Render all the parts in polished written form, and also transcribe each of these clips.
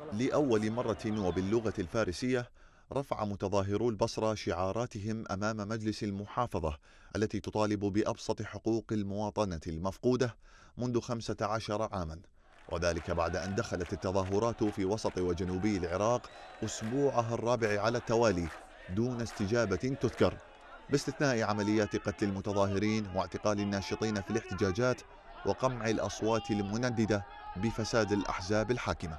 لأول مرة وباللغة الفارسية رفع متظاهرو البصرة شعاراتهم أمام مجلس المحافظة التي تطالب بأبسط حقوق المواطنة المفقودة منذ 15 عاما، وذلك بعد أن دخلت التظاهرات في وسط وجنوبي العراق أسبوعها الرابع على التوالي دون استجابة تذكر، باستثناء عمليات قتل المتظاهرين واعتقال الناشطين في الاحتجاجات وقمع الأصوات المنددة بفساد الأحزاب الحاكمة.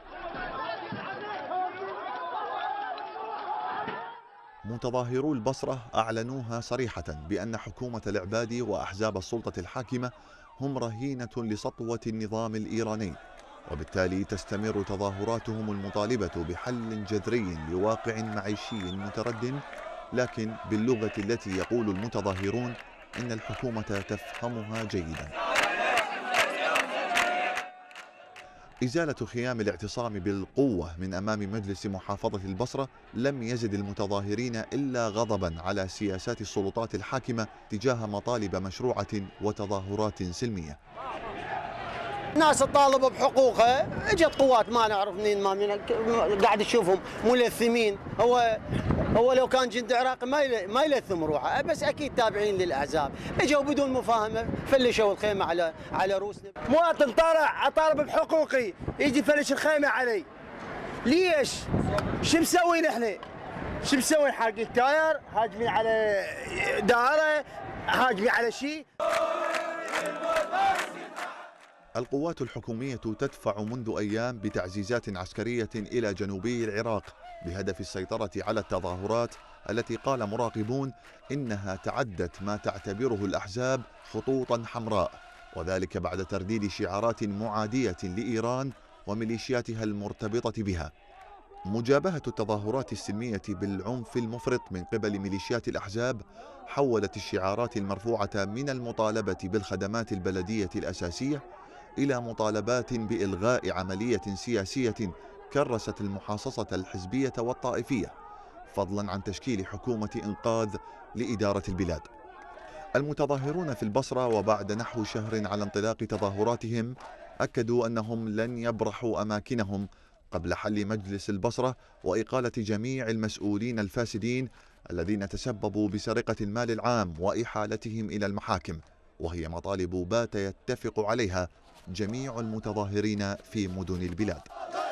متظاهرو البصرة أعلنوها صريحة بأن حكومة العبادي وأحزاب السلطة الحاكمة هم رهينة لسطوة النظام الإيراني، وبالتالي تستمر تظاهراتهم المطالبة بحل جذري لواقع معيشي مترد، لكن باللغة التي يقول المتظاهرون إن الحكومة تفهمها جيدا. إزالة خيام الاعتصام بالقوة من أمام مجلس محافظة البصرة لم يزد المتظاهرين إلا غضبا على سياسات السلطات الحاكمة تجاه مطالب مشروعة وتظاهرات سلمية. ناس تطالب بحقوقها، اجت قوات ما نعرف منين ما من قاعد تشوفهم ملثمين. هو لو كان جندي عراقي ما يلثم روحه، بس اكيد تابعين للاحزاب، اجوا بدون مفاهمه فلشوا الخيمه على روسنا. مواطن طالع اطالب بحقوقي يجي يفلش الخيمه علي، ليش؟ شو مسوين احنا؟ شو مسوين؟ حق التاير هاجمين على دائره، هاجمين على شيء. القوات الحكومية تدفع منذ أيام بتعزيزات عسكرية إلى جنوبي العراق بهدف السيطرة على التظاهرات التي قال مراقبون إنها تعدت ما تعتبره الأحزاب خطوطا حمراء، وذلك بعد ترديد شعارات معادية لإيران وميليشياتها المرتبطة بها. مجابهة التظاهرات السلمية بالعنف المفرط من قبل ميليشيات الأحزاب حولت الشعارات المرفوعة من المطالبة بالخدمات البلدية الأساسية إلى مطالبات بإلغاء عملية سياسية كرست المحاصصة الحزبية والطائفية، فضلا عن تشكيل حكومة إنقاذ لإدارة البلاد. المتظاهرون في البصرة وبعد نحو شهر على انطلاق تظاهراتهم أكدوا أنهم لن يبرحوا أماكنهم قبل حل مجلس البصرة وإقالة جميع المسؤولين الفاسدين الذين تسببوا بسرقة المال العام وإحالتهم إلى المحاكم، وهي مطالب بات يتفق عليها جميع المتظاهرين في مدن البلاد.